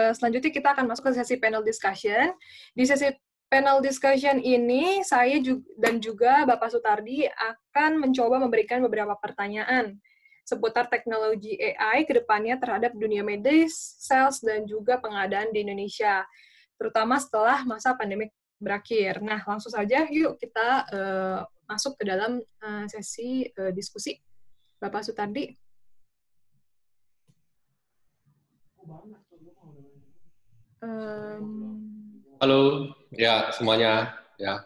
selanjutnya kita akan masuk ke sesi panel discussion. Di sesi panel discussion ini, saya dan juga Bapak Sutardi akan mencoba memberikan beberapa pertanyaan seputar teknologi AI ke depannya terhadap dunia medis, sales, dan juga pengadaan di Indonesia, terutama setelah masa pandemi berakhir. Nah, langsung saja yuk kita masuk ke dalam sesi diskusi. Bapak Sutardi. Halo, ya semuanya. Ya,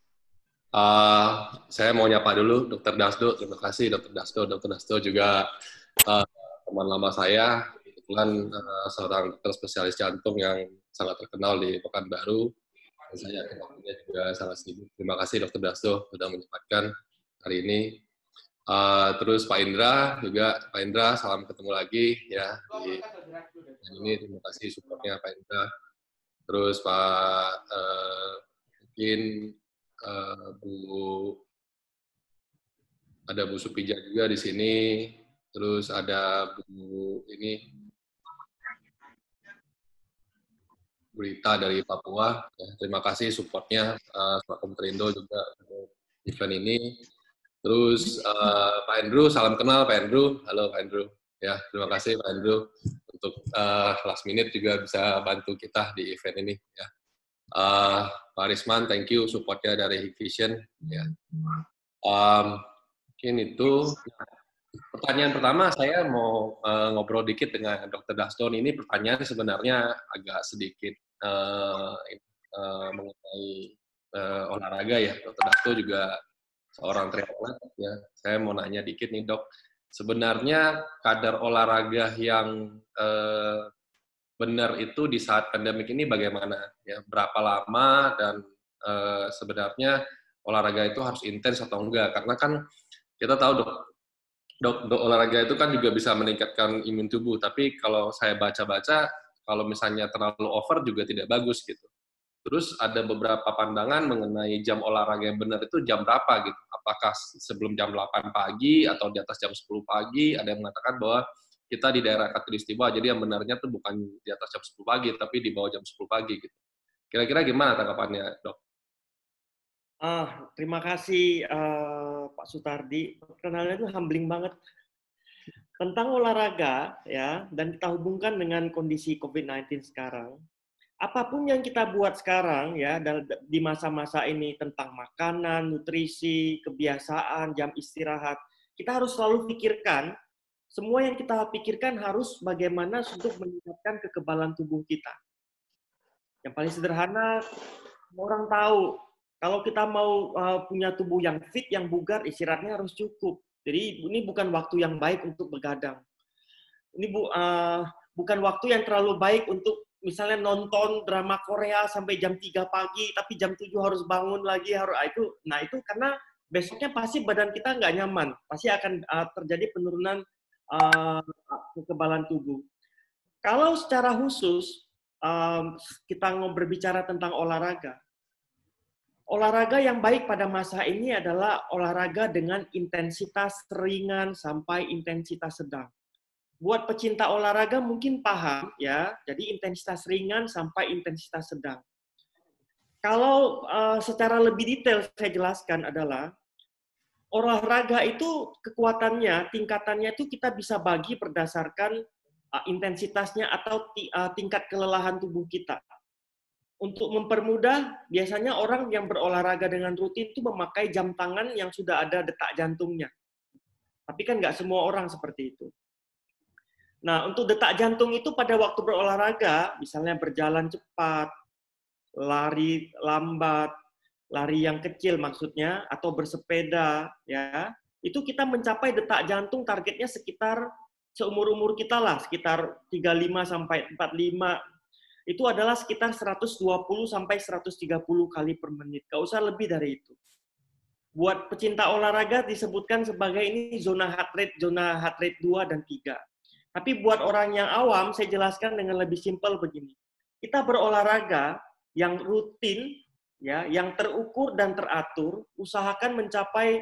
saya mau nyapa dulu Dr. Dasdo. Terima kasih Dr. Dasdo. Dr. Dasdo juga teman lama saya. Kebetulan seorang dokter spesialis jantung yang sangat terkenal di Pekanbaru. Dan saya waktunya juga sangat sibuk. Terima kasih Dr. Dasdo sudah menyempatkan hari ini. Terus Pak Indra juga, Pak Indra salam ketemu lagi ya di ini. Terima kasih supportnya Pak Indra. Terus Pak mungkin ada Bu Supija juga di sini. Terus ada Bu Berita dari Papua. Ya, terima kasih supportnya Pak Komterindo juga untuk event ini. Terus Pak Andrew, salam kenal Pak Andrew. Halo Pak Andrew. Ya, terima kasih Pak Andrew untuk last minute juga bisa bantu kita di event ini. Ya. Pak Risman, thank you supportnya dari Hikvision. Ya. Mungkin itu. Pertanyaan pertama saya mau ngobrol dikit dengan Dr. Daston. Ini pertanyaan sebenarnya agak sedikit mengenai olahraga ya. Dr. Dasto juga seorang triatlet ya. Saya mau nanya dikit nih Dok. Sebenarnya kadar olahraga yang benar itu di saat pandemik ini bagaimana? Ya, berapa lama dan sebenarnya olahraga itu harus intens atau enggak? Karena kan kita tahu Dok, olahraga itu kan juga bisa meningkatkan imun tubuh, tapi kalau saya baca-baca, kalau misalnya terlalu over juga tidak bagus gitu. Terus ada beberapa pandangan mengenai jam olahraga yang benar itu jam berapa gitu. Apakah sebelum jam 8 pagi atau di atas jam 10 pagi, ada yang mengatakan bahwa kita di daerah Katulistiwa, jadi yang benarnya itu bukan di atas jam 10 pagi, tapi di bawah jam 10 pagi gitu. Kira-kira gimana tanggapannya, Dok? Terima kasih Pak Sutardi. Perkenalannya itu humbling banget tentang olahraga ya, dan kita hubungkan dengan kondisi COVID-19 sekarang. Apapun yang kita buat sekarang ya di masa-masa ini tentang makanan, nutrisi, kebiasaan, jam istirahat, kita harus selalu pikirkan semua yang kita pikirkan harus bagaimana untuk meningkatkan kekebalan tubuh kita. Yang paling sederhana, orang tahu kalau kita mau punya tubuh yang fit, yang bugar, istirahatnya harus cukup. Jadi ini bukan waktu yang baik untuk begadang. Ini bukan waktu yang terlalu baik untuk misalnya nonton drama Korea sampai jam 3 pagi, tapi jam 7 harus bangun lagi. Itu karena besoknya pasti badan kita nggak nyaman. Pasti akan terjadi penurunan kekebalan tubuh. Kalau secara khusus, kita mau berbicara tentang olahraga. Olahraga yang baik pada masa ini adalah olahraga dengan intensitas ringan sampai intensitas sedang. Buat pecinta olahraga mungkin paham ya, jadi intensitas ringan sampai intensitas sedang. Kalau secara lebih detail saya jelaskan adalah olahraga itu kekuatannya, tingkatannya itu kita bisa bagi berdasarkan intensitasnya atau tingkat kelelahan tubuh kita. Untuk mempermudah, biasanya orang yang berolahraga dengan rutin itu memakai jam tangan yang sudah ada detak jantungnya. Tapi kan nggak semua orang seperti itu. Nah, untuk detak jantung itu pada waktu berolahraga, misalnya berjalan cepat, lari lambat, lari yang kecil maksudnya, atau bersepeda, ya, itu kita mencapai detak jantung targetnya sekitar seumur-umur kita lah, sekitar 35 sampai 45. Itu adalah sekitar 120 sampai 130 kali per menit. Nggak usah lebih dari itu. Buat pecinta olahraga disebutkan sebagai ini zona heart rate 2 dan 3. Tapi buat orang yang awam, saya jelaskan dengan lebih simpel begini. Kita berolahraga yang rutin, ya, yang terukur dan teratur, usahakan mencapai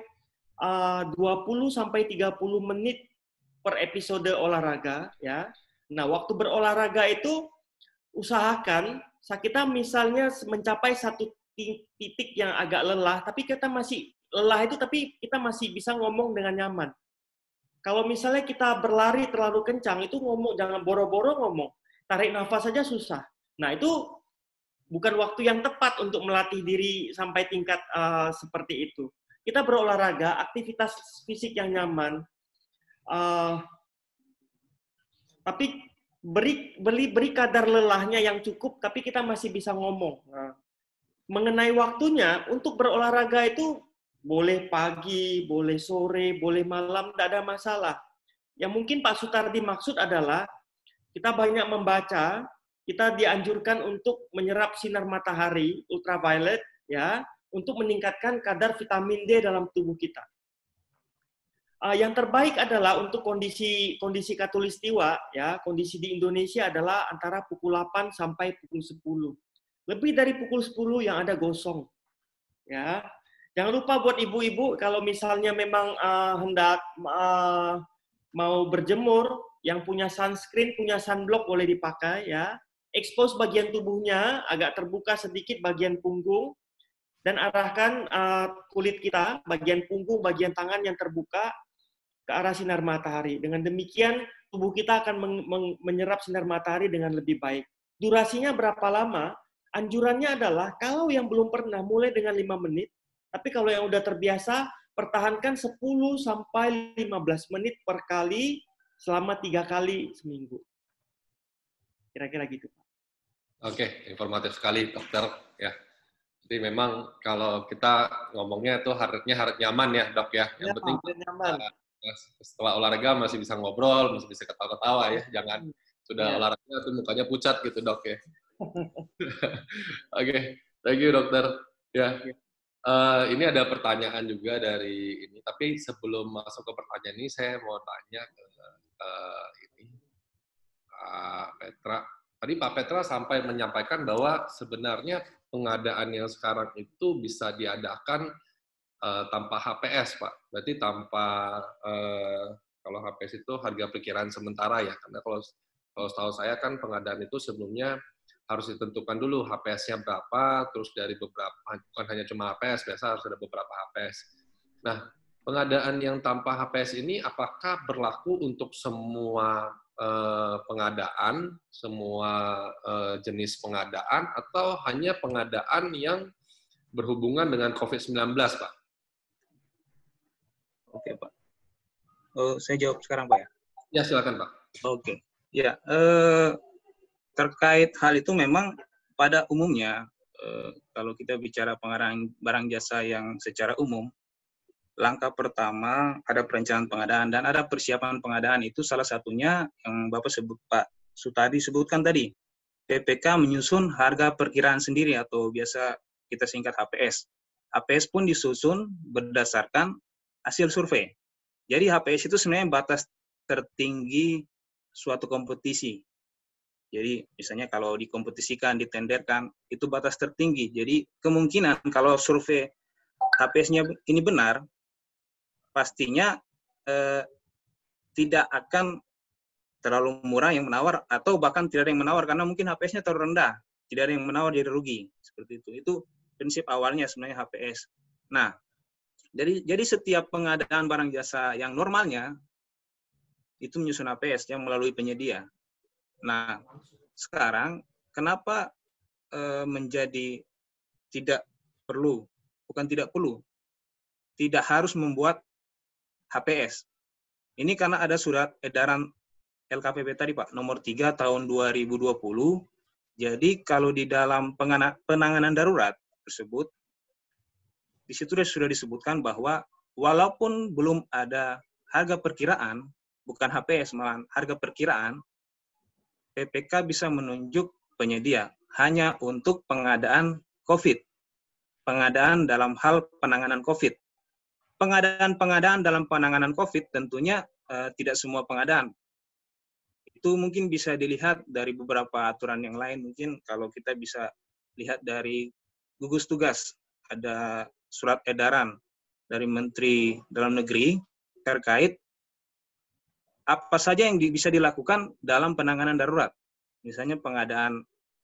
20 sampai 30 menit per episode olahraga, ya. Nah, waktu berolahraga itu usahakan kita misalnya mencapai satu titik yang agak lelah, tapi kita masih lelah itu, tapi kita masih bisa ngomong dengan nyaman. Kalau misalnya kita berlari terlalu kencang, itu ngomong jangan boro-boro ngomong, tarik nafas saja susah. Nah itu bukan waktu yang tepat untuk melatih diri sampai tingkat seperti itu. Kita berolahraga, aktivitas fisik yang nyaman, tapi beri kadar lelahnya yang cukup, tapi kita masih bisa ngomong. Nah, mengenai waktunya, untuk berolahraga itu boleh pagi, boleh sore, boleh malam, tidak ada masalah. Yang mungkin Pak Sutardi maksud adalah, kita banyak membaca, kita dianjurkan untuk menyerap sinar matahari, ultraviolet, ya, untuk meningkatkan kadar vitamin D dalam tubuh kita. Yang terbaik adalah untuk kondisi khatulistiwa, ya, kondisi di Indonesia adalah antara pukul 8 sampai pukul 10. Lebih dari pukul 10 yang ada gosong. Ya. Jangan lupa buat ibu-ibu, kalau misalnya memang hendak mau berjemur, yang punya sunscreen, punya sunblock boleh dipakai, ya. Expose bagian tubuhnya, agak terbuka sedikit bagian punggung, dan arahkan kulit kita, bagian punggung, bagian tangan yang terbuka, ke arah sinar matahari. Dengan demikian, tubuh kita akan menyerap sinar matahari dengan lebih baik. Durasinya berapa lama? Anjurannya adalah, kalau yang belum pernah, mulai dengan 5 menit, tapi kalau yang udah terbiasa, pertahankan 10 sampai 15 menit per kali, selama 3 kali seminggu. Kira-kira gitu. Oke, informatif sekali, dokter. Ya. Jadi memang kalau kita ngomongnya itu harus nyaman ya, dok ya. Yang penting nyaman. Setelah olahraga masih bisa ngobrol, masih bisa ketawa-ketawa ya. Jangan sudah olahraga tuh mukanya pucat gitu, dok ya. Oke, thank you dokter. Ya, ini ada pertanyaan juga dari ini. Tapi sebelum masuk ke pertanyaan ini, saya mau tanya ke ini Pak Petra. Tadi Pak Petra sampai menyampaikan bahwa sebenarnya pengadaan yang sekarang itu bisa diadakan tanpa HPS, Pak. Berarti tanpa kalau HPS itu harga perkiraan sementara ya. Karena kalau setahu saya kan pengadaan itu sebelumnya harus ditentukan dulu HPS-nya berapa, terus dari beberapa, bukan hanya cuma HPS, biasa harus ada beberapa HPS. Nah, pengadaan yang tanpa HPS ini apakah berlaku untuk semua pengadaan, semua jenis pengadaan, atau hanya pengadaan yang berhubungan dengan COVID-19, Pak? Oke, Pak. Saya jawab sekarang, Pak ya? Ya, silakan, Pak. Oke. Ya, terkait hal itu memang pada umumnya, kalau kita bicara pengadaan barang jasa yang secara umum, langkah pertama ada perencanaan pengadaan dan ada persiapan pengadaan. Itu salah satunya yang Bapak Sutardi sebutkan tadi. PPK menyusun harga perkiraan sendiri atau biasa kita singkat HPS. HPS pun disusun berdasarkan hasil survei. Jadi HPS itu sebenarnya batas tertinggi suatu kompetisi. Jadi misalnya kalau dikompetisikan, ditenderkan, itu batas tertinggi. Jadi kemungkinan kalau survei HPS-nya ini benar, pastinya tidak akan terlalu murah yang menawar, atau bahkan tidak ada yang menawar, karena mungkin HPS-nya terlalu rendah. Tidak ada yang menawar, jadi rugi. Seperti itu. Itu prinsip awalnya sebenarnya HPS. Nah, jadi setiap pengadaan barang jasa yang normalnya, itu menyusun HPS yang melalui penyedia. Nah, sekarang kenapa menjadi tidak perlu, bukan tidak perlu, tidak harus membuat HPS. Ini karena ada surat edaran LKPP tadi, Pak, nomor 3 tahun 2020. Jadi kalau di dalam penanganan darurat tersebut, di situ sudah disebutkan bahwa walaupun belum ada harga perkiraan, bukan HPS, malah harga perkiraan, PPK bisa menunjuk penyedia hanya untuk pengadaan COVID. Pengadaan dalam hal penanganan COVID. Pengadaan dalam penanganan COVID tentunya tidak semua pengadaan. Itu mungkin bisa dilihat dari beberapa aturan yang lain. Mungkin kalau kita bisa lihat dari gugus tugas, ada surat edaran dari Menteri Dalam Negeri terkait apa saja yang bisa dilakukan dalam penanganan darurat. Misalnya pengadaan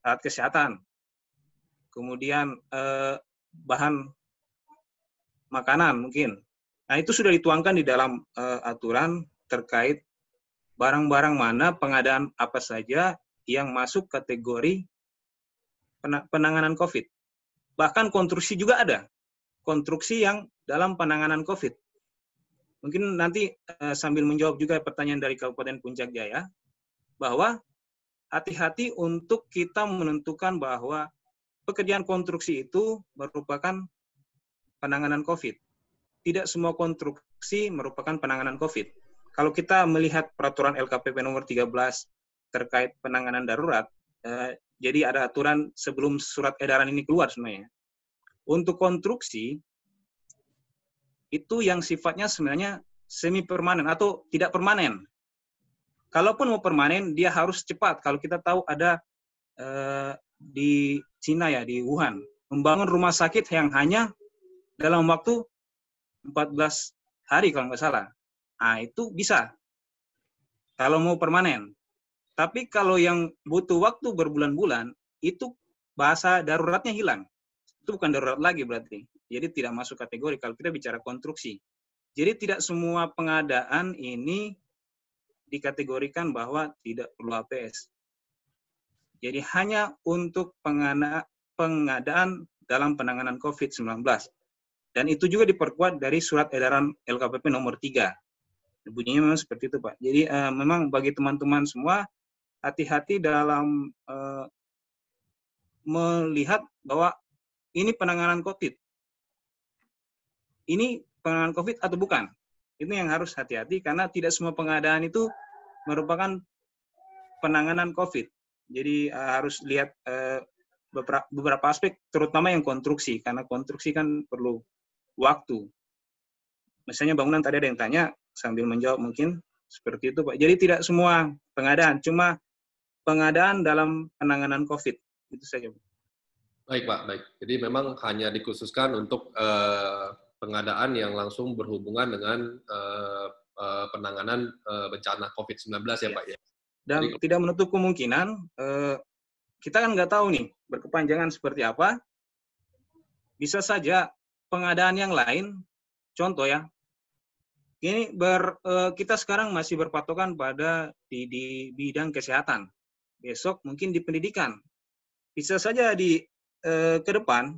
alat kesehatan, kemudian bahan makanan mungkin. Nah, itu sudah dituangkan di dalam aturan terkait barang-barang mana, pengadaan apa saja yang masuk kategori penanganan COVID. Bahkan konstruksi juga ada. Konstruksi yang dalam penanganan COVID. Mungkin nanti sambil menjawab juga pertanyaan dari Kabupaten Puncak Jaya, bahwa hati-hati untuk kita menentukan bahwa pekerjaan konstruksi itu merupakan penanganan COVID. Tidak semua konstruksi merupakan penanganan COVID. Kalau kita melihat peraturan LKPP nomor 13 terkait penanganan darurat, jadi ada aturan sebelum surat edaran ini keluar sebenarnya. Untuk konstruksi, itu yang sifatnya sebenarnya semi permanen atau tidak permanen. Kalaupun mau permanen, dia harus cepat. Kalau kita tahu ada di Cina ya, di Wuhan, membangun rumah sakit yang hanya dalam waktu 14 hari kalau nggak salah. Nah, itu bisa. Kalau mau permanen. Tapi kalau yang butuh waktu berbulan-bulan, itu bahasa daruratnya hilang. Itu bukan darurat lagi berarti. Jadi tidak masuk kategori kalau kita bicara konstruksi. Jadi tidak semua pengadaan ini dikategorikan bahwa tidak perlu HPS. Jadi hanya untuk pengadaan dalam penanganan COVID-19. Dan itu juga diperkuat dari surat edaran LKPP nomor 3. Bunyinya memang seperti itu, Pak. Jadi memang bagi teman-teman semua, hati-hati dalam melihat bahwa ini penanganan COVID. Ini penanganan COVID atau bukan? Ini yang harus hati-hati karena tidak semua pengadaan itu merupakan penanganan COVID. Jadi harus lihat beberapa aspek, terutama yang konstruksi, karena konstruksi kan perlu waktu. Misalnya bangunan tadi ada yang tanya, sambil menjawab mungkin seperti itu, Pak. Jadi tidak semua pengadaan, cuma pengadaan dalam penanganan COVID. Itu saja, Pak. Baik, Pak. Baik. Jadi memang hanya dikhususkan untuk pengadaan yang langsung berhubungan dengan penanganan bencana COVID-19 ya, Pak ya. Dan jadi, tidak menutup kemungkinan kita kan nggak tahu nih berkepanjangan seperti apa. Bisa saja pengadaan yang lain, contoh ya. Ini kita sekarang masih berpatokan pada di bidang kesehatan. Besok mungkin di pendidikan. Bisa saja ke depan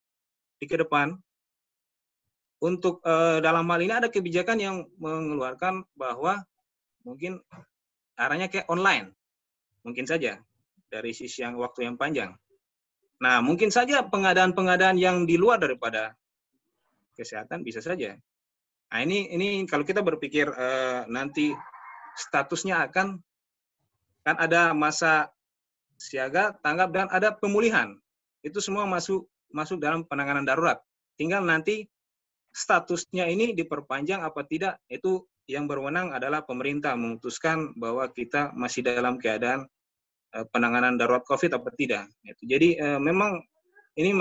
untuk dalam hal ini ada kebijakan yang mengeluarkan bahwa mungkin arahnya kayak online. Mungkin saja dari sisi yang waktu yang panjang. Nah, mungkin saja pengadaan-pengadaan yang di luar daripada kesehatan bisa saja. Nah, ini kalau kita berpikir nanti statusnya kan ada masa siaga, tanggap, dan ada pemulihan. Itu semua masuk dalam penanganan darurat. Tinggal nanti statusnya ini diperpanjang apa tidak, itu yang berwenang adalah pemerintah memutuskan bahwa kita masih dalam keadaan penanganan darurat COVID apa tidak. Jadi memang ini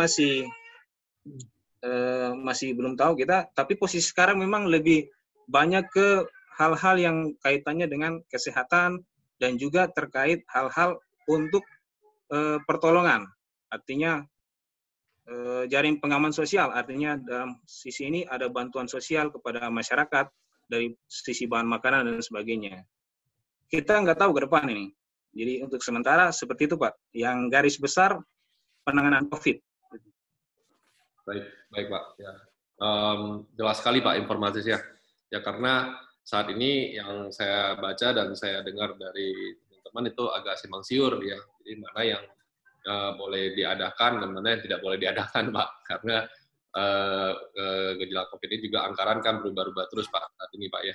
masih belum tahu kita, tapi posisi sekarang memang lebih banyak ke hal-hal yang kaitannya dengan kesehatan dan juga terkait hal-hal untuk pertolongan. Artinya jaring pengaman sosial, artinya dalam sisi ini ada bantuan sosial kepada masyarakat dari sisi bahan makanan dan sebagainya. Kita nggak tahu ke depan ini. Jadi untuk sementara seperti itu, Pak. Yang garis besar penanganan COVID. Baik Pak. Ya. Jelas sekali Pak informasinya. Ya karena saat ini yang saya baca dan saya dengar dari teman-teman itu agak simpang siur ya. Jadi mana yang boleh diadakan dan mana yang tidak boleh diadakan Pak. Karena gejala COVID ini juga anggaran kan berubah-ubah terus Pak saat ini Pak ya.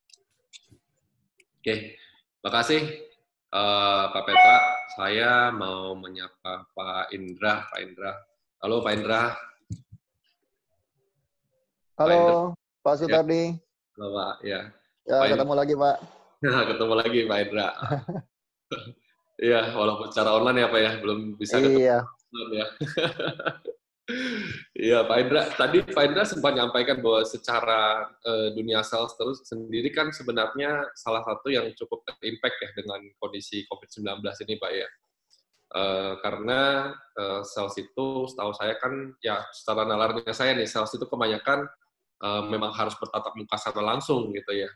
Oke, makasih Pak Petra. Saya mau menyapa Pak Indra. Pak Indra. Halo Pak Indra. Halo Pak Sutardi. Halo Pak, ya. Ya, Pak ketemu lagi Pak. Ketemu lagi Pak Indra. Iya, walaupun secara online ya Pak ya, belum bisa ketemu. Iya. Ya. Iya Pak Indra, tadi Pak Indra sempat menyampaikan bahwa secara dunia sales terus sendiri kan sebenarnya salah satu yang cukup terimpact ya dengan kondisi COVID-19 ini Pak ya. Karena sales itu setahu saya kan, ya secara nalarnya saya nih, sales itu kebanyakan memang harus bertatap muka secara langsung gitu ya.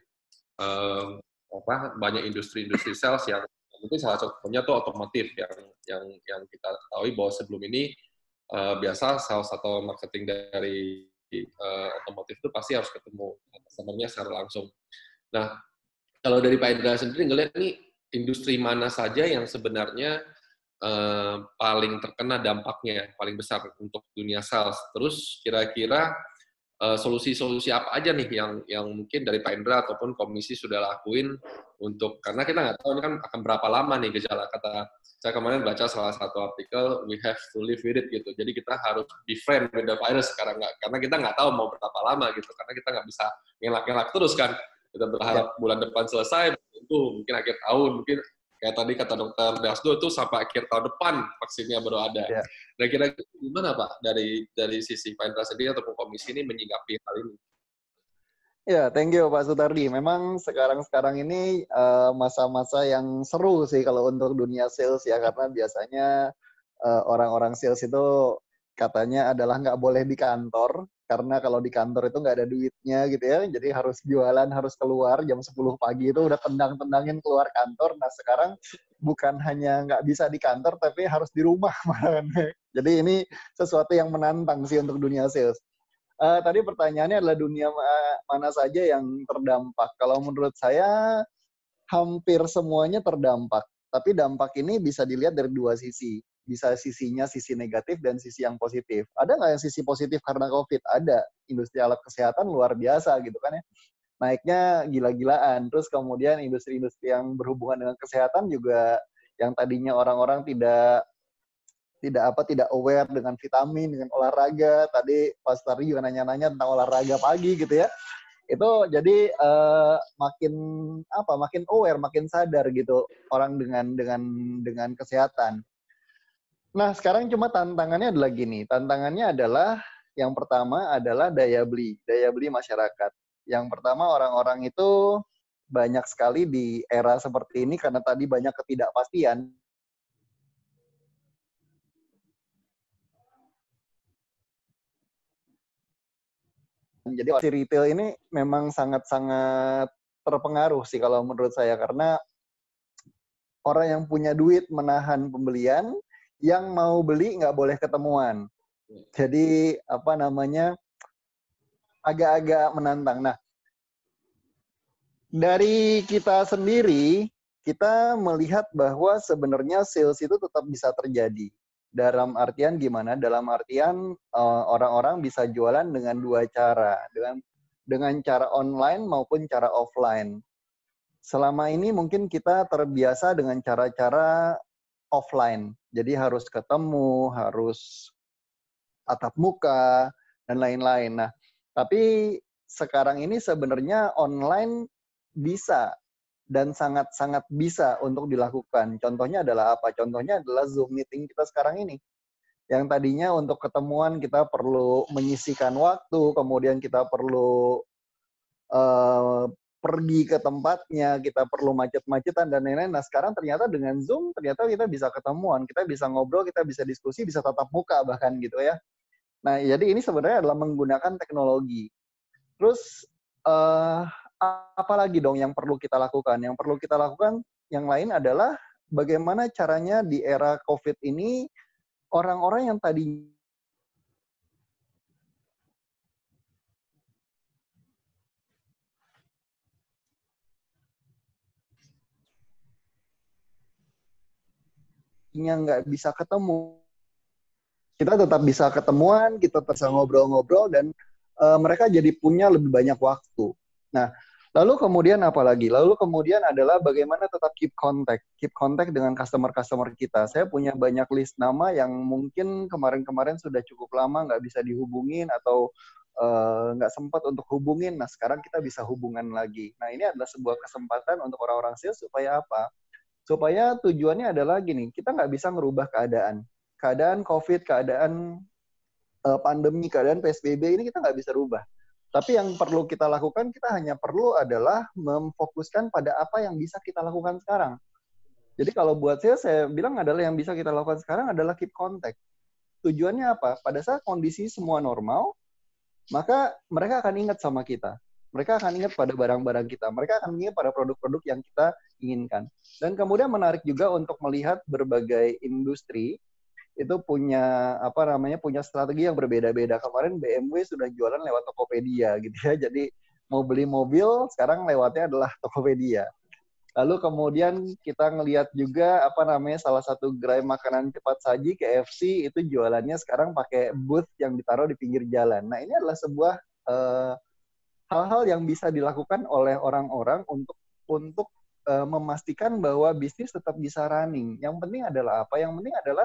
Banyak industri-industri sales yang mungkin salah satunya tuh otomotif yang kita ketahui bahwa sebelum ini biasa sales atau marketing dari otomotif itu pasti harus ketemu customer-nya secara langsung. Nah, kalau dari Pak Indra sendiri ngelihat nih industri mana saja yang sebenarnya paling terkena dampaknya, paling besar untuk dunia sales. Terus kira-kira solusi-solusi apa aja nih yang mungkin dari Pak Indra ataupun komisi sudah lakuin untuk, karena kita nggak tahu ini kan akan berapa lama nih gejala. Kata saya kemarin baca salah satu artikel, we have to live with it gitu. Jadi kita harus be friend with the virus sekarang, karena kita nggak tahu mau berapa lama gitu. Karena kita nggak bisa ngelak-ngelak terus kan. Kita berharap bulan depan selesai, itu mungkin akhir tahun, mungkin kayak tadi kata Dokter Dasdo itu sampai akhir tahun depan vaksinnya baru ada. Ya. Nah, kira-kira gimana Pak dari sisi Pak Indra sendiri ataupun komisi ini menyikapi hal ini? Ya, thank you Pak Sutardi. Memang sekarang ini masa-masa yang seru sih kalau untuk dunia sales ya, karena biasanya orang-orang sales itu katanya adalah nggak boleh di kantor, karena kalau di kantor itu nggak ada duitnya gitu ya, jadi harus jualan, harus keluar jam 10 pagi itu udah tendang-tendangin keluar kantor. Nah sekarang bukan hanya nggak bisa di kantor, tapi harus di rumah malahan. Jadi ini sesuatu yang menantang sih untuk dunia sales. Tadi pertanyaannya adalah dunia mana saja yang terdampak. Kalau menurut saya hampir semuanya terdampak. Tapi dampak ini bisa dilihat dari dua sisi. Bisa sisinya sisi negatif dan sisi yang positif. Ada nggak yang sisi positif karena COVID? Ada. Industri alat kesehatan luar biasa gitu kan ya. Naiknya gila-gilaan. Terus kemudian industri-industri yang berhubungan dengan kesehatan juga yang tadinya orang-orang tidak aware dengan vitamin, dengan olahraga. Tadi Pak Stardi juga nanya-nanya tentang olahraga pagi gitu ya. Itu jadi makin aware, makin sadar gitu orang dengan kesehatan. Nah, sekarang cuma tantangannya adalah gini. Tantangannya adalah yang pertama adalah daya beli masyarakat. Yang pertama orang-orang itu banyak sekali di era seperti ini karena tadi banyak ketidakpastian. Jadi retail ini memang sangat-sangat terpengaruh sih kalau menurut saya, karena orang yang punya duit menahan pembelian, yang mau beli nggak boleh ketemuan. Jadi agak-agak menantang. Nah, dari kita sendiri, kita melihat bahwa sebenarnya sales itu tetap bisa terjadi. Dalam artian gimana? Dalam artian orang-orang bisa jualan dengan dua cara, dengan cara online maupun cara offline. Selama ini mungkin kita terbiasa dengan cara-cara offline, jadi harus ketemu, harus tatap muka dan lain-lain. Nah, tapi sekarang ini sebenarnya online bisa dan sangat-sangat bisa untuk dilakukan. Contohnya adalah apa? Contohnya adalah Zoom meeting kita sekarang ini. Yang tadinya untuk ketemuan kita perlu menyisihkan waktu, kemudian kita perlu pergi ke tempatnya, kita perlu macet-macetan dan lain-lain. Nah sekarang ternyata dengan Zoom, ternyata kita bisa ketemuan, kita bisa ngobrol, kita bisa diskusi, bisa tatap muka bahkan gitu ya. Nah jadi ini sebenarnya adalah menggunakan teknologi. Terus apa lagi dong yang perlu kita lakukan? Yang perlu kita lakukan yang lain adalah bagaimana caranya di era COVID ini orang-orang yang tadinya nggak bisa ketemu, kita tetap bisa ketemuan, kita bisa ngobrol-ngobrol, dan mereka jadi punya lebih banyak waktu. Nah, lalu kemudian apa lagi? Lalu kemudian adalah bagaimana tetap keep contact dengan customer-customer kita. Saya punya banyak list nama yang mungkin kemarin-kemarin sudah cukup lama nggak bisa dihubungin atau nggak sempat untuk hubungin. Nah, sekarang kita bisa hubungan lagi. Nah, ini adalah sebuah kesempatan untuk orang-orang sales supaya apa? Supaya tujuannya adalah gini, kita nggak bisa merubah keadaan COVID, keadaan pandemi, keadaan PSBB ini kita nggak bisa rubah. Tapi yang perlu kita lakukan, kita hanya perlu adalah memfokuskan pada apa yang bisa kita lakukan sekarang. Jadi kalau buat saya bilang adalah yang bisa kita lakukan sekarang adalah keep contact. Tujuannya apa? Pada saat kondisi semua normal, maka mereka akan ingat sama kita. Mereka akan ingat pada barang-barang kita. Mereka akan ingat pada produk-produk yang kita inginkan. Dan kemudian menarik juga untuk melihat berbagai industri itu punya punya strategi yang berbeda-beda. Kemarin BMW sudah jualan lewat Tokopedia gitu ya. Jadi mau beli mobil sekarang lewatnya adalah Tokopedia. Lalu kemudian kita ngelihat juga salah satu gerai makanan cepat saji KFC itu jualannya sekarang pakai booth yang ditaruh di pinggir jalan. Nah, ini adalah sebuah hal-hal yang bisa dilakukan oleh orang-orang untuk memastikan bahwa bisnis tetap bisa running. Yang penting adalah apa? Yang penting adalah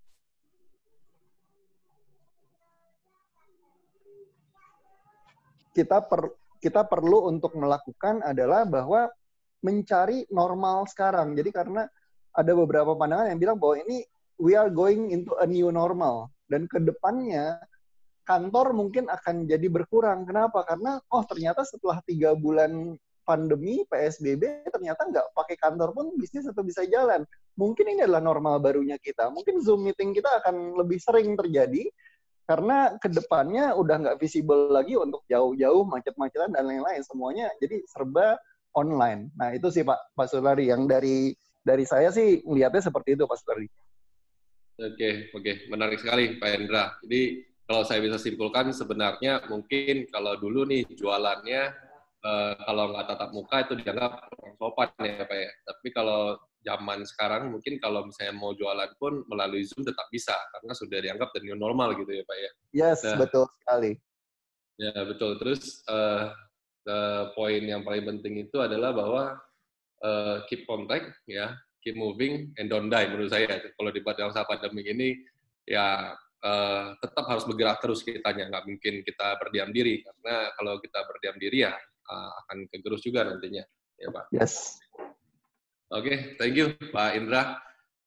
kita perlu untuk melakukan adalah bahwa mencari normal sekarang. Jadi karena ada beberapa pandangan yang bilang bahwa ini we are going into a new normal. Dan ke depannya kantor mungkin akan jadi berkurang. Kenapa? Karena ternyata setelah 3 bulan pandemi, PSBB, ternyata nggak pakai kantor pun bisnis tetap bisa jalan. Mungkin ini adalah normal barunya kita. Mungkin Zoom meeting kita akan lebih sering terjadi, karena ke depannya udah nggak visible lagi untuk jauh-jauh, macet-macetan, dan lain-lain. Semuanya jadi serba online. Nah, itu sih Pak Sutardi. Yang dari saya sih melihatnya seperti itu, Pak Sutardi. Oke. Menarik sekali, Pak Hendra. Jadi, kalau saya bisa simpulkan, sebenarnya mungkin kalau dulu nih jualannya, kalau nggak tatap muka itu dianggap kurang sopan ya Pak ya. Tapi kalau zaman sekarang mungkin kalau misalnya mau jualan pun melalui Zoom tetap bisa, karena sudah dianggap the new normal gitu ya Pak ya. Yes, betul sekali. Ya, betul. Terus poin yang paling penting itu adalah bahwa keep contact, ya, keep moving, and don't die menurut saya. Kalau di masa pandemi ini, ya tetap harus bergerak terus kitanya, nggak mungkin kita berdiam diri, karena kalau kita berdiam diri ya akan kegerus juga nantinya, ya Pak. Yes. Oke, thank you Pak Indra.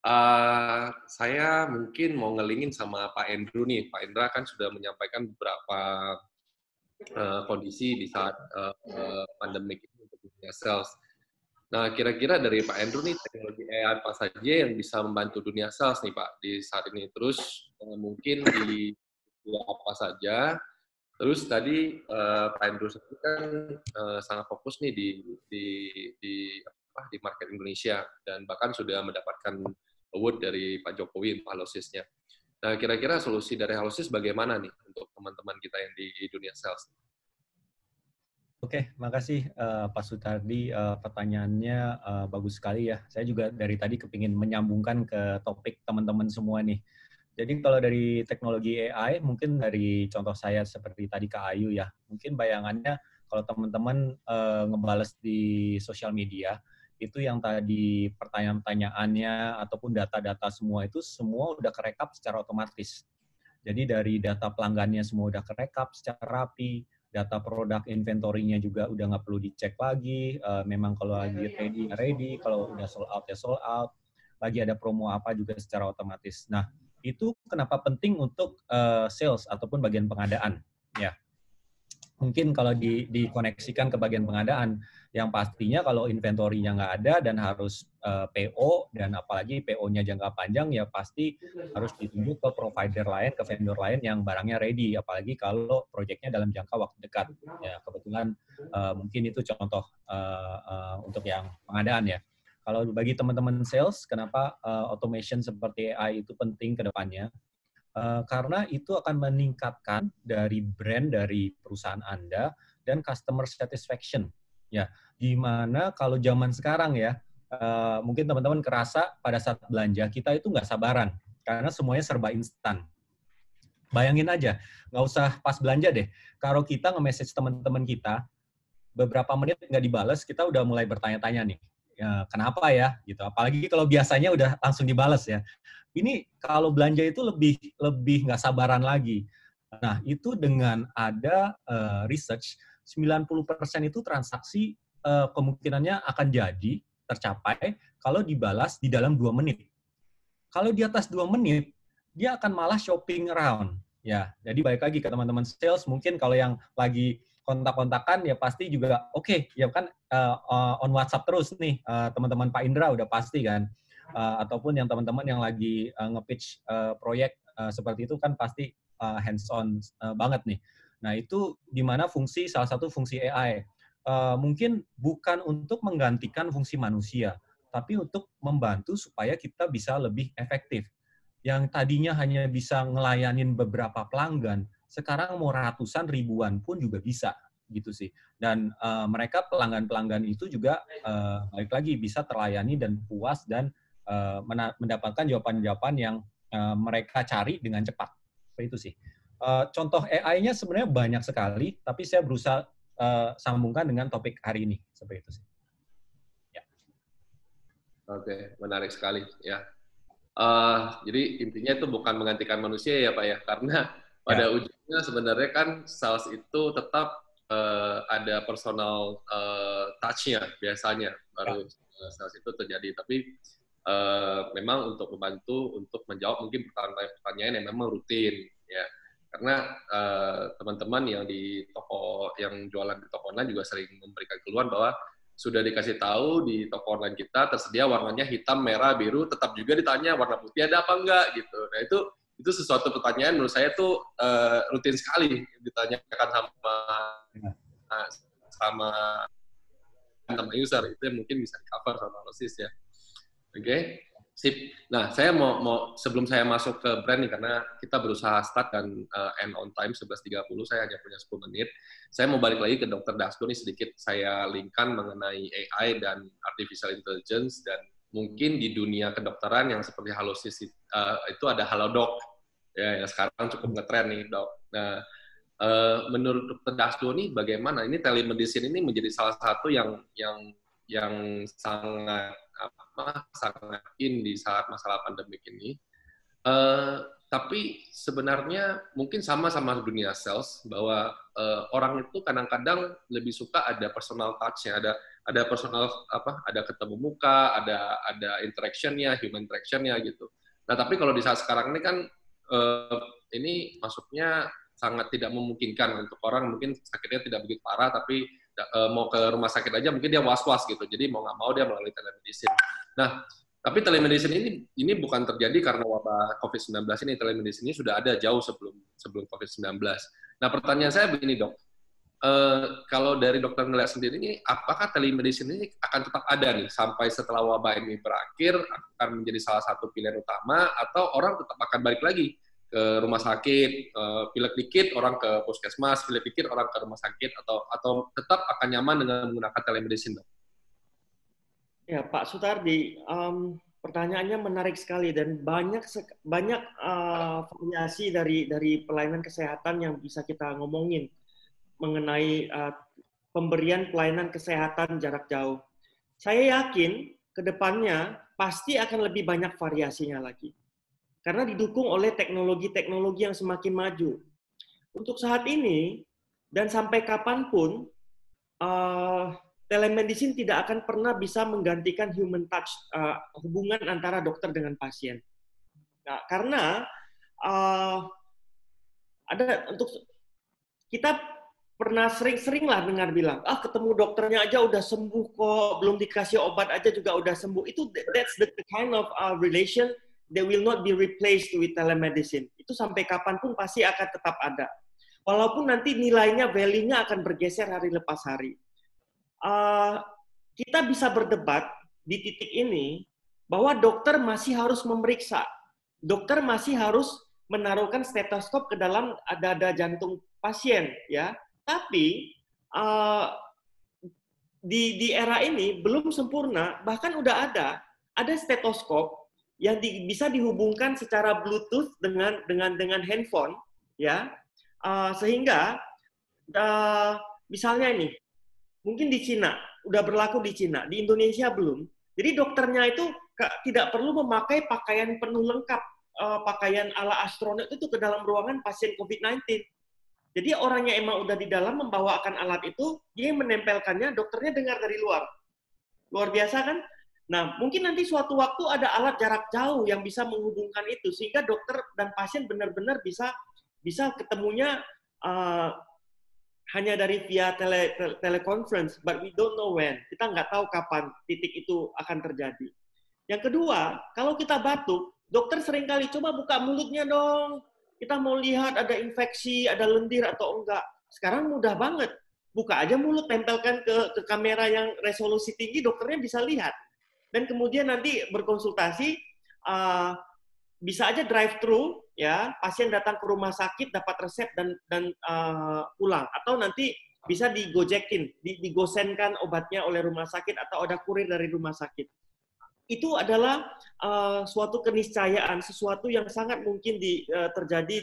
Saya mungkin mau ngelingin sama Pak Andrew nih. Pak Indra kan sudah menyampaikan beberapa kondisi di saat pandemik ini untuk dunia sales. Nah, kira-kira dari Pak Andrew nih, teknologi AI apa saja yang bisa membantu dunia sales nih Pak di saat ini? Terus mungkin di apa saja? Terus tadi Pak Andrew kan sangat fokus nih di market Indonesia, dan bahkan sudah mendapatkan award dari Pak Jokowi untuk Halosys-nya. Nah, kira-kira solusi dari Halosys bagaimana nih untuk teman-teman kita yang di dunia sales? Oke, makasih Pak Sutardi. Pertanyaannya bagus sekali ya. Saya juga dari tadi kepingin menyambungkan ke topik teman-teman semua nih. Jadi kalau dari teknologi AI, mungkin dari contoh saya seperti tadi Kak Ayu ya, mungkin bayangannya kalau teman-teman ngebales di sosial media, itu yang tadi pertanyaan-pertanyaannya ataupun data-data semua itu semua udah kerekap secara otomatis. Jadi dari data pelanggannya semua udah kerekap secara rapi, data produk inventory-nya juga udah nggak perlu dicek lagi, memang kalau lagi ready, kalau udah sold out ya sold out, lagi ada promo apa juga secara otomatis. Nah, itu kenapa penting untuk sales ataupun bagian pengadaan, ya. Mungkin kalau dikoneksikan ke bagian pengadaan, yang pastinya kalau inventory-nya nggak ada dan harus PO, dan apalagi PO-nya jangka panjang, ya pasti harus ditunjuk ke provider lain, ke vendor lain yang barangnya ready, apalagi kalau proyeknya dalam jangka waktu dekat. Ya, kebetulan mungkin itu contoh untuk yang pengadaan ya. Kalau bagi teman-teman sales, kenapa automation seperti AI itu penting ke depannya? Karena itu akan meningkatkan dari brand dari perusahaan Anda dan customer satisfaction. Ya, gimana kalau zaman sekarang ya, mungkin teman-teman kerasa pada saat belanja kita itu nggak sabaran karena semuanya serba instan. Bayangin aja, nggak usah pas belanja deh. Kalau kita nge-message teman-teman kita, beberapa menit nggak dibales, kita udah mulai bertanya-tanya nih. Ya, kenapa ya gitu, apalagi kalau biasanya udah langsung dibales ya. Ini kalau belanja itu lebih nggak sabaran lagi. Nah, itu dengan ada research 90% itu transaksi kemungkinannya akan jadi tercapai kalau dibalas di dalam 2 menit. Kalau di atas 2 menit, dia akan malah shopping around. Ya, jadi balik lagi ke teman-teman sales, mungkin kalau yang lagi kontak-kontakan ya pasti juga oke, ya kan on WhatsApp terus nih teman-teman Pak Indra udah pasti kan. ataupun yang teman-teman yang lagi nge-pitch proyek seperti itu kan pasti hands-on banget nih. Nah, itu di mana salah satu fungsi AI. Mungkin bukan untuk menggantikan fungsi manusia, tapi untuk membantu supaya kita bisa lebih efektif. Yang tadinya hanya bisa ngelayanin beberapa pelanggan, sekarang mau ratusan ribuan pun juga bisa, gitu sih. Dan mereka pelanggan-pelanggan itu juga balik lagi bisa terlayani dan puas dan mendapatkan jawaban-jawaban yang mereka cari dengan cepat. Seperti itu sih. Contoh AI-nya sebenarnya banyak sekali, tapi saya berusaha sambungkan dengan topik hari ini. Seperti itu sih. Ya. Oke, menarik sekali. Ya. Jadi intinya itu bukan menggantikan manusia ya Pak ya, karena pada ujungnya sebenarnya kan sales itu tetap ada personal touch-nya biasanya baru sales itu terjadi. Tapi memang untuk membantu untuk menjawab mungkin pertanyaan yang memang rutin ya, karena teman-teman yang di toko yang jualan di toko online juga sering memberikan keluhan bahwa sudah dikasih tahu di toko online kita tersedia warnanya hitam, merah, biru, tetap juga ditanya warna putih ada apa enggak gitu. Nah itu sesuatu pertanyaan menurut saya tuh rutin sekali ditanyakan sama user, itu yang mungkin bisa di-cover sama Alosis ya. Oke, sip. Nah, saya mau sebelum saya masuk ke brand nih, karena kita berusaha start dan end on time 11.30, saya hanya punya 10 menit. Saya mau balik lagi ke Dr. Dasko nih, sedikit saya linkkan mengenai AI dan Artificial Intelligence, dan mungkin di dunia kedokteran yang seperti Halosis itu ada Halodoc, ya, yang sekarang cukup ngetren nih, Dok. Nah, menurut Dr. Dasko nih, bagaimana ini telemedicine ini menjadi salah satu yang sangat in di saat masalah pandemik ini. Tapi sebenarnya mungkin sama dunia sales, bahwa orang itu kadang-kadang lebih suka ada personal touch-nya, ada personal ada ketemu muka, ada interaction-nya, human interaction-nya gitu. Nah, tapi kalau di saat sekarang ini kan ini maksudnya sangat tidak memungkinkan untuk orang, mungkin sakitnya tidak begitu parah, tapi mau ke rumah sakit aja mungkin dia was-was gitu, jadi mau nggak mau dia melalui telemedicine. Nah, tapi telemedicine ini bukan terjadi karena wabah COVID-19 ini. Telemedicine ini sudah ada jauh sebelum COVID-19. Nah, pertanyaan saya begini, Dok. Kalau dari dokter ngelihat sendiri ini, apakah telemedicine ini akan tetap ada nih sampai setelah wabah ini berakhir, akan menjadi salah satu pilihan utama, atau orang tetap akan balik lagi ke rumah sakit, pilek dikit orang ke puskesmas, pilek dikit orang ke rumah sakit, atau tetap akan nyaman dengan menggunakan telemedicine, Dok? Ya, Pak Sutardi, pertanyaannya menarik sekali dan banyak variasi dari pelayanan kesehatan yang bisa kita ngomongin mengenai pemberian pelayanan kesehatan jarak jauh. Saya yakin ke depannya pasti akan lebih banyak variasinya lagi. Karena didukung oleh teknologi-teknologi yang semakin maju. Untuk saat ini, dan sampai kapanpun, telemedicine tidak akan pernah bisa menggantikan human touch, hubungan antara dokter dengan pasien. Nah, karena kita pernah sering-seringlah dengar bilang, ketemu dokternya aja udah sembuh kok, belum dikasih obat aja juga udah sembuh. That's the kind of relation that will not be replaced with telemedicine. Itu sampai kapanpun pasti akan tetap ada. Walaupun nanti nilainya, value-nya akan bergeser hari lepas hari. Kita bisa berdebat di titik ini bahwa dokter masih harus memeriksa. Dokter masih harus menaruhkan stetoskop ke dalam dada jantung pasien, ya. Tapi di era ini belum sempurna, bahkan udah ada stetoskop yang bisa dihubungkan secara Bluetooth dengan handphone, ya, sehingga misalnya ini mungkin di Cina udah berlaku, di Cina, di Indonesia belum. Jadi dokternya itu tidak perlu memakai pakaian penuh lengkap, pakaian ala astronot itu ke dalam ruangan pasien COVID-19. Jadi orangnya emang udah di dalam membawakan alat itu, dia menempelkannya, dokternya dengar dari luar. Luar biasa kan? Nah, mungkin nanti suatu waktu ada alat jarak jauh yang bisa menghubungkan itu, sehingga dokter dan pasien benar-benar bisa ketemunya hanya dari via teleconference, but we don't know when. Kita nggak tahu kapan titik itu akan terjadi. Yang kedua, kalau kita batuk, dokter seringkali coba buka mulutnya dong. Kita mau lihat ada infeksi, ada lendir atau enggak. Sekarang mudah banget. Buka aja mulut, tempelkan ke kamera yang resolusi tinggi, dokternya bisa lihat. Dan kemudian nanti berkonsultasi, bisa aja drive-thru, ya, pasien datang ke rumah sakit, dapat resep dan pulang. Atau nanti bisa digojekin, digosenkan obatnya oleh rumah sakit atau ada kurir dari rumah sakit. Itu adalah suatu keniscayaan, sesuatu yang sangat mungkin terjadi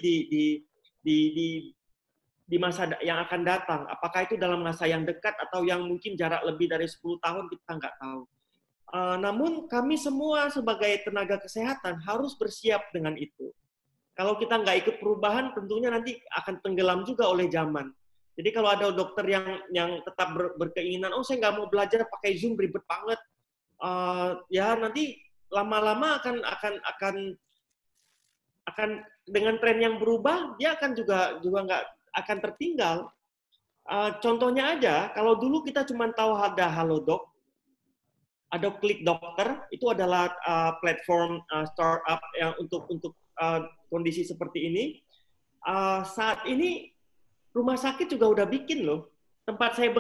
di masa yang akan datang. Apakah itu dalam masa yang dekat atau yang mungkin jarak lebih dari 10 tahun, kita nggak tahu. Namun kami semua sebagai tenaga kesehatan harus bersiap dengan itu. Kalau kita nggak ikut perubahan, tentunya nanti akan tenggelam juga oleh zaman. Jadi kalau ada dokter yang tetap berkeinginan, oh saya nggak mau belajar pakai Zoom, ribet banget, ya nanti lama-lama akan dengan tren yang berubah, dia akan juga nggak akan tertinggal. Contohnya aja, kalau dulu kita cuma tahu ada Halodoc, ada Klik Dokter, itu adalah platform startup yang untuk kondisi seperti ini. Saat ini rumah sakit juga udah bikin loh. Tempat saya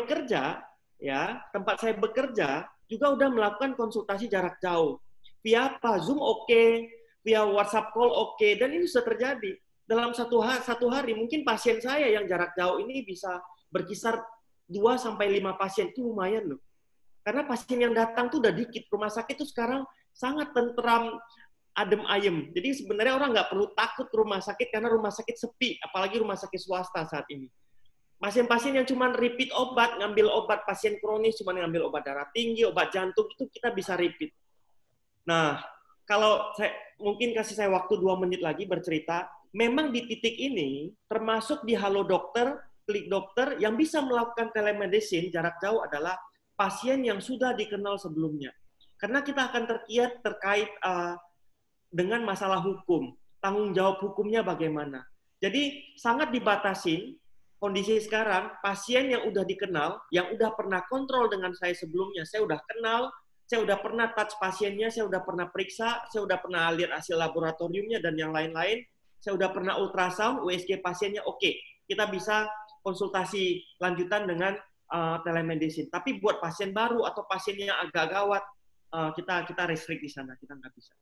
bekerja juga udah melakukan konsultasi jarak jauh. Via apa? Zoom oke, via WhatsApp call oke, dan ini sudah terjadi. Dalam satu hari, mungkin pasien saya yang jarak jauh ini bisa berkisar 2-5 pasien, itu lumayan loh. Karena pasien yang datang tuh udah dikit. Rumah sakit tuh sekarang sangat tentram, adem ayem. Jadi sebenarnya orang nggak perlu takut ke rumah sakit karena rumah sakit sepi, apalagi rumah sakit swasta saat ini. Pasien-pasien yang cuma repeat obat, ngambil obat pasien kronis, cuma ngambil obat darah tinggi, obat jantung, itu kita bisa repeat. Nah, kalau saya mungkin kasih saya waktu 2 menit lagi bercerita, memang di titik ini, termasuk di Halo Dokter, Klik Dokter, yang bisa melakukan telemedicine jarak jauh adalah pasien yang sudah dikenal sebelumnya. Karena kita akan terkait dengan masalah hukum, tanggung jawab hukumnya bagaimana. Jadi sangat dibatasin kondisi sekarang, pasien yang udah dikenal, yang udah pernah kontrol dengan saya sebelumnya, saya udah kenal, saya udah pernah touch pasiennya, saya udah pernah periksa, saya udah pernah lihat hasil laboratoriumnya dan yang lain-lain, saya udah pernah ultrasound, USG pasiennya oke. Kita bisa konsultasi lanjutan dengan telemedicine. Tapi buat pasien baru atau pasien yang agak gawat, kita restrict di sana, kita nggak bisa.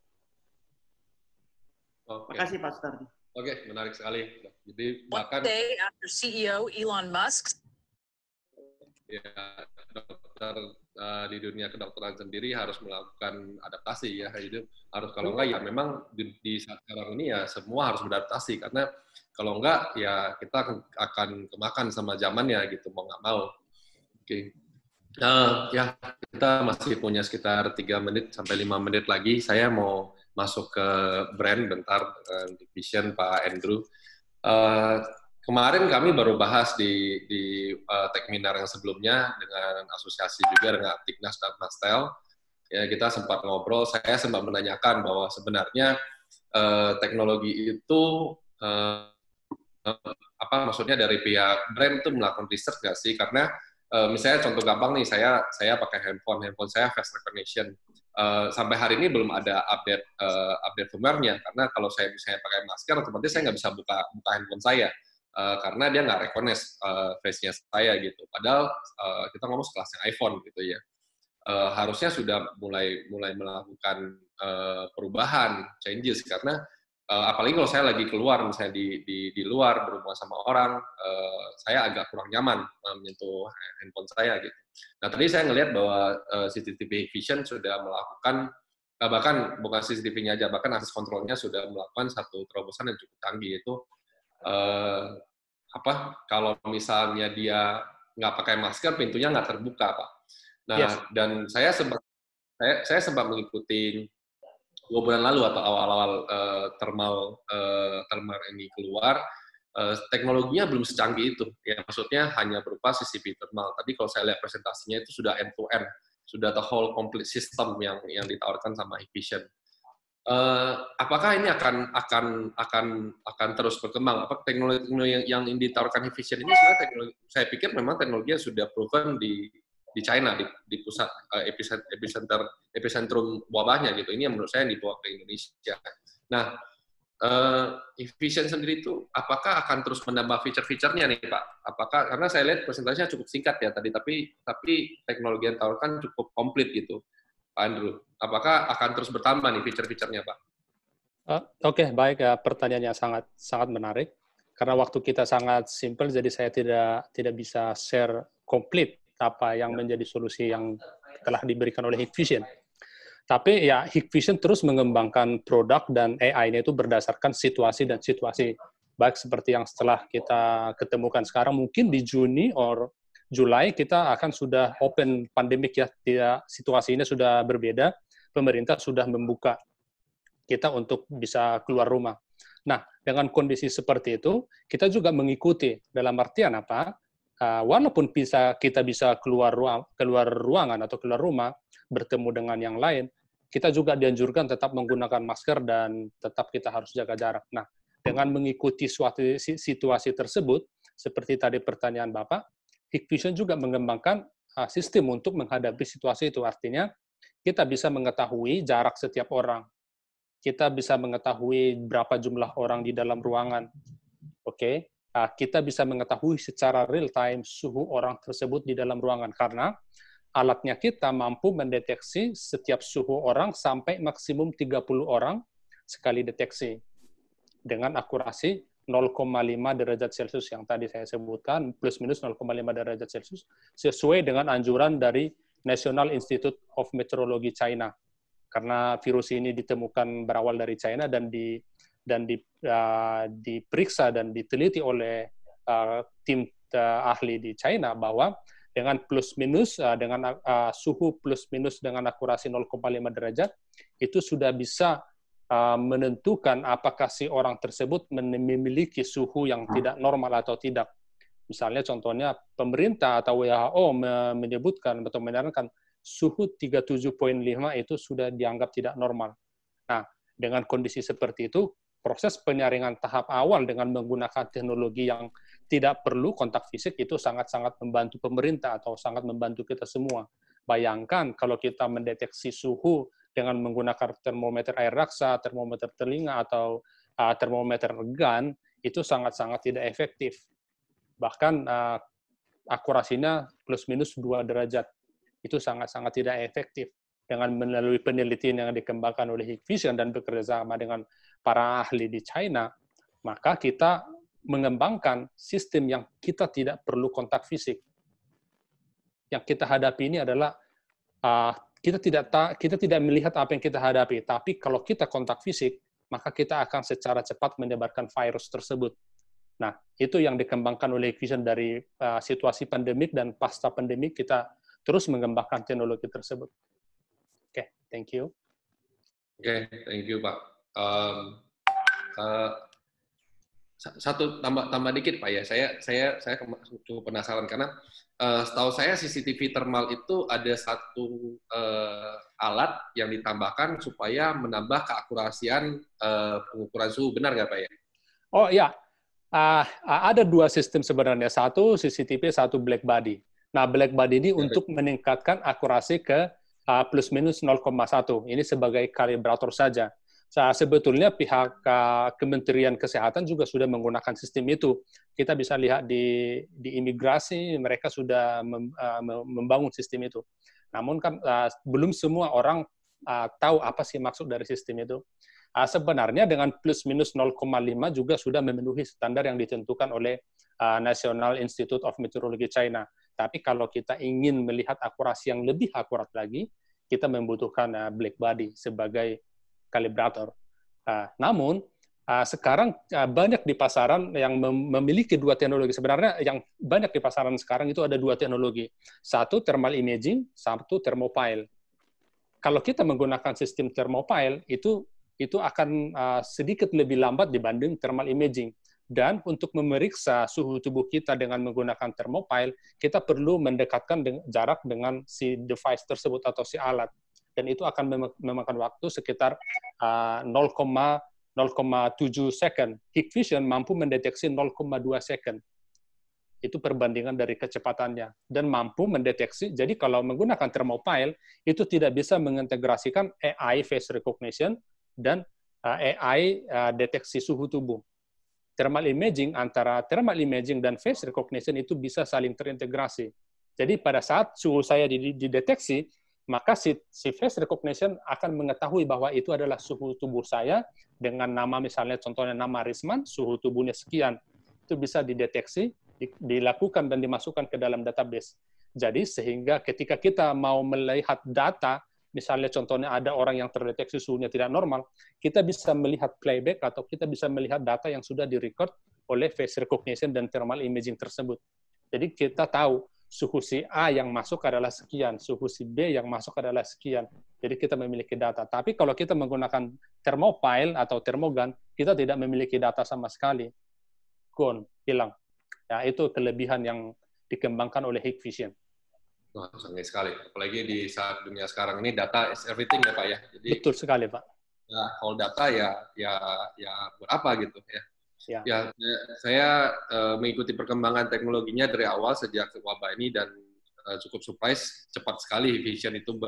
Oke. Makasih Pak Sutardi. Oke, menarik sekali. Jadi bahkan one day after CEO Elon Musk, ya, dokter di dunia kedokteran sendiri harus melakukan adaptasi ya. Itu harus, kalau enggak ya memang di saat sekarang ini ya semua harus beradaptasi, karena kalau enggak ya kita akan kemakan sama zamannya gitu, mau nggak mau. Oke. Ya, kita masih punya sekitar 3 menit sampai 5 menit lagi. Saya mau masuk ke brand bentar, division Pak Andrew. Kemarin kami baru bahas di Techminar yang sebelumnya dengan asosiasi juga dengan Aptiknas dan Mastel. Ya, kita sempat ngobrol, saya sempat menanyakan bahwa sebenarnya teknologi itu apa maksudnya dari pihak brand itu melakukan research nggak sih? Karena misalnya contoh gampang nih, saya pakai handphone saya face recognition. Sampai hari ini belum ada update firmware-nya, karena kalau saya misalnya pakai masker, otomatis saya nggak bisa buka handphone saya, karena dia nggak recognize face-nya saya gitu. Padahal kita ngomong sekelasnya iPhone gitu ya. Harusnya sudah mulai melakukan perubahan, changes, karena apalagi kalau saya lagi keluar, misalnya di luar berhubungan sama orang, saya agak kurang nyaman menyentuh handphone saya gitu. Nah, tadi saya ngelihat bahwa CCTV Vision sudah melakukan, bahkan bukan CCTV-nya aja, bahkan akses kontrolnya sudah melakukan satu terobosan yang cukup canggih, itu kalau misalnya dia nggak pakai masker, pintunya nggak terbuka, Pak. Nah, yes. Dan saya sempat mengikuti 2 bulan lalu atau awal-awal thermal ini keluar, teknologinya belum secanggih itu. Ya, maksudnya hanya berupa CCTV thermal. Tadi kalau saya lihat presentasinya itu sudah end-to-end, sudah the whole complete system yang ditawarkan sama Hikvision. Apakah ini akan terus berkembang? Apa teknologi yang ditawarkan Hikvision ini sebenarnya teknologi? Saya pikir memang teknologinya sudah proven di di China, di pusat epicentrum wabahnya gitu. Ini yang menurut saya dibawa ke Indonesia. Nah, Hikvision sendiri itu apakah akan terus menambah fitur-fiturnya nih Pak? Apakah, karena saya lihat presentasinya cukup singkat ya tadi, tapi teknologi yang ditawarkan cukup komplit gitu, Pak Andrew. Apakah akan terus bertambah nih fitur-fiturnya Pak? Oke, baik. Pertanyaannya sangat menarik. Karena waktu kita sangat simpel, jadi saya tidak bisa share komplit apa yang menjadi solusi yang telah diberikan oleh Hikvision. Tapi ya Hikvision terus mengembangkan produk dan AI-nya itu berdasarkan situasi dan situasi. Baik seperti yang setelah kita ketemukan sekarang, mungkin di Juni atau Juli kita akan sudah open pandemik ya, situasinya sudah berbeda, pemerintah sudah membuka kita untuk bisa keluar rumah. Nah, dengan kondisi seperti itu, kita juga mengikuti dalam artian apa? Walaupun kita bisa keluar ruangan atau keluar rumah, bertemu dengan yang lain, kita juga dianjurkan tetap menggunakan masker dan tetap kita harus jaga jarak. Nah, dengan mengikuti suatu situasi tersebut, seperti tadi pertanyaan Bapak, Hikvision juga mengembangkan sistem untuk menghadapi situasi itu. Artinya, kita bisa mengetahui jarak setiap orang. Kita bisa mengetahui berapa jumlah orang di dalam ruangan. Oke, kita bisa mengetahui secara real time suhu orang tersebut di dalam ruangan karena alatnya kita mampu mendeteksi setiap suhu orang sampai maksimum 30 orang sekali deteksi dengan akurasi 0,5 derajat Celcius yang tadi saya sebutkan, plus minus 0,5 derajat Celcius, sesuai dengan anjuran dari National Institute of Meteorology China. Karena virus ini ditemukan berawal dari China dan diperiksa dan diteliti oleh tim ahli di China bahwa dengan plus minus dengan suhu plus minus dengan akurasi 0,5 derajat itu sudah bisa menentukan apakah si orang tersebut memiliki suhu yang tidak normal atau tidak. Misalnya contohnya pemerintah atau WHO menyebutkan atau menyarankan suhu 37,5 itu sudah dianggap tidak normal. Nah, dengan kondisi seperti itu, proses penyaringan tahap awal dengan menggunakan teknologi yang tidak perlu kontak fisik itu sangat-sangat membantu pemerintah atau sangat membantu kita semua. Bayangkan kalau kita mendeteksi suhu dengan menggunakan termometer air raksa, termometer telinga, atau termometer gun, itu sangat-sangat tidak efektif. Bahkan akurasinya plus minus 2 derajat. Itu sangat-sangat tidak efektif. Dengan melalui penelitian yang dikembangkan oleh Hikvision dan bekerja sama dengan para ahli di China, maka kita mengembangkan sistem yang kita tidak perlu kontak fisik. Yang kita hadapi ini adalah kita tidak melihat apa yang kita hadapi, tapi kalau kita kontak fisik, maka kita akan secara cepat menyebarkan virus tersebut. Nah, itu yang dikembangkan oleh Hikvision dari situasi pandemik dan pasca pandemik kita terus mengembangkan teknologi tersebut. Oke, thank you. Oke, thank you Pak. Satu tambah dikit Pak ya. Saya cukup penasaran karena setahu saya CCTV thermal itu ada satu alat yang ditambahkan supaya menambah keakurasian pengukuran suhu, benar nggak Pak ya? Oh ya, ada dua sistem sebenarnya. Satu CCTV, satu black body. Nah, black body ini untuk meningkatkan akurasi ke plus minus 0,1. Ini sebagai kalibrator saja. Sebetulnya pihak Kementerian Kesehatan juga sudah menggunakan sistem itu. Kita bisa lihat di imigrasi, mereka sudah membangun sistem itu. Namun kan belum semua orang tahu apa sih maksud dari sistem itu. Sebenarnya dengan plus minus 0,5 juga sudah memenuhi standar yang ditentukan oleh National Institute of Meteorology China. Tapi kalau kita ingin melihat akurasi yang lebih akurat lagi, kita membutuhkan black body sebagai kalibrator. Namun, sekarang banyak di pasaran yang memiliki dua teknologi. Sebenarnya yang banyak di pasaran sekarang itu ada dua teknologi. Satu thermal imaging, satu thermopile. Kalau kita menggunakan sistem thermopile, itu akan sedikit lebih lambat dibanding thermal imaging. Dan untuk memeriksa suhu tubuh kita dengan menggunakan thermopile, kita perlu mendekatkan jarak dengan si device tersebut atau si alat. Dan itu akan memakan waktu sekitar 0,7 second. Hikvision mampu mendeteksi 0,2 second. Itu perbandingan dari kecepatannya. Dan mampu mendeteksi, jadi kalau menggunakan thermopile, itu tidak bisa mengintegrasikan AI face recognition dan AI deteksi suhu tubuh. Thermal imaging, antara thermal imaging dan face recognition itu bisa saling terintegrasi. Jadi pada saat suhu saya dideteksi, maka si face recognition akan mengetahui bahwa itu adalah suhu tubuh saya dengan nama, misalnya contohnya nama Risman, suhu tubuhnya sekian. Itu bisa dideteksi, dilakukan dan dimasukkan ke dalam database. Jadi sehingga ketika kita mau melihat data, misalnya contohnya ada orang yang terdeteksi suhunya tidak normal, kita bisa melihat playback atau kita bisa melihat data yang sudah direcord oleh face recognition dan thermal imaging tersebut. Jadi kita tahu suhu si A yang masuk adalah sekian, suhu si B yang masuk adalah sekian. Jadi kita memiliki data. Tapi kalau kita menggunakan thermopile atau thermogun, kita tidak memiliki data sama sekali. Gone, hilang. Ya, itu kelebihan yang dikembangkan oleh Hikvision. Wah, canggih sekali. Apalagi di saat dunia sekarang ini, data is everything ya Pak ya. Jadi, betul sekali Pak. Ya, kalau data ya buat apa gitu ya. Ya, saya mengikuti perkembangan teknologinya dari awal sejak wabah ini dan cukup surprise, cepat sekali Hikvision itu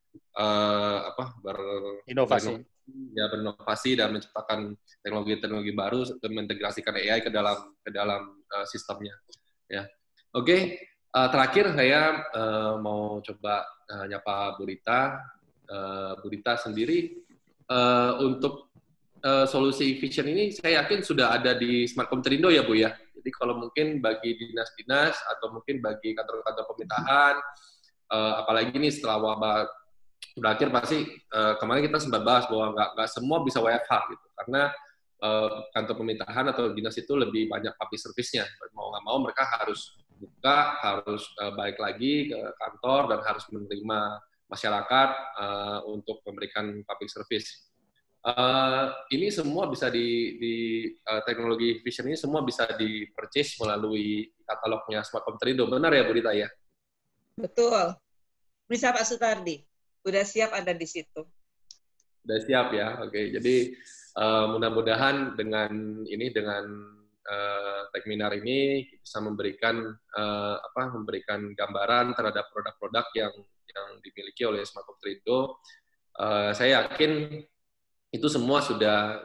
berinovasi dan menciptakan teknologi-teknologi baru dan mengintegrasikan AI ke dalam sistemnya. Ya, oke. Terakhir saya mau coba nyapa Bu Rita. Bu Rita sendiri untuk solusi Hikvision ini saya yakin sudah ada di Smart Komputerindo ya Bu ya. Jadi kalau mungkin bagi dinas-dinas atau mungkin bagi kantor-kantor pemerintahan, apalagi ini setelah wabah berakhir pasti kemarin kita sempat bahas bahwa nggak semua bisa WFH gitu karena kantor pemerintahan atau dinas itu lebih banyak public service-nya. Mau nggak mau mereka harus buka, harus balik lagi ke kantor dan harus menerima masyarakat untuk memberikan public service. Ini semua bisa di teknologi Hikvision ini semua bisa di-purchase melalui katalognya Smart Komputerindo. Benar ya Bu Rita ya? Betul. Bisa Pak Sutardi. Udah siap ada di situ. Udah siap ya, oke. Jadi mudah-mudahan dengan Techminar ini bisa memberikan gambaran terhadap produk-produk yang dimiliki oleh Smart Komputerindo. Saya yakin itu semua sudah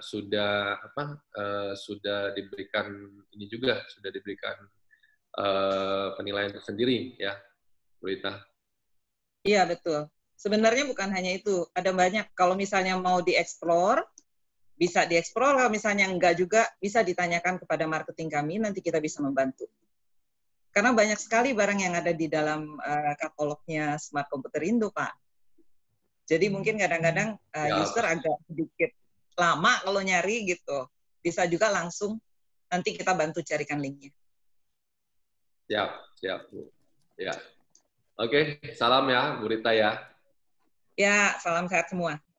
diberikan ini juga sudah diberikan penilaian tersendiri ya, Bu Rita. Iya betul. Sebenarnya bukan hanya itu, ada banyak. Kalau misalnya mau dieksplor, bisa dieksplor. Kalau misalnya enggak juga, bisa ditanyakan kepada marketing kami, nanti kita bisa membantu. Karena banyak sekali barang yang ada di dalam katalognya Smart Komputerindo, Pak. Jadi mungkin kadang-kadang user agak sedikit lama kalau nyari gitu. Bisa juga langsung, nanti kita bantu carikan linknya. Siap, Bu. Ya. Oke, salam ya, Bu Rita ya. Ya, salam sehat semua.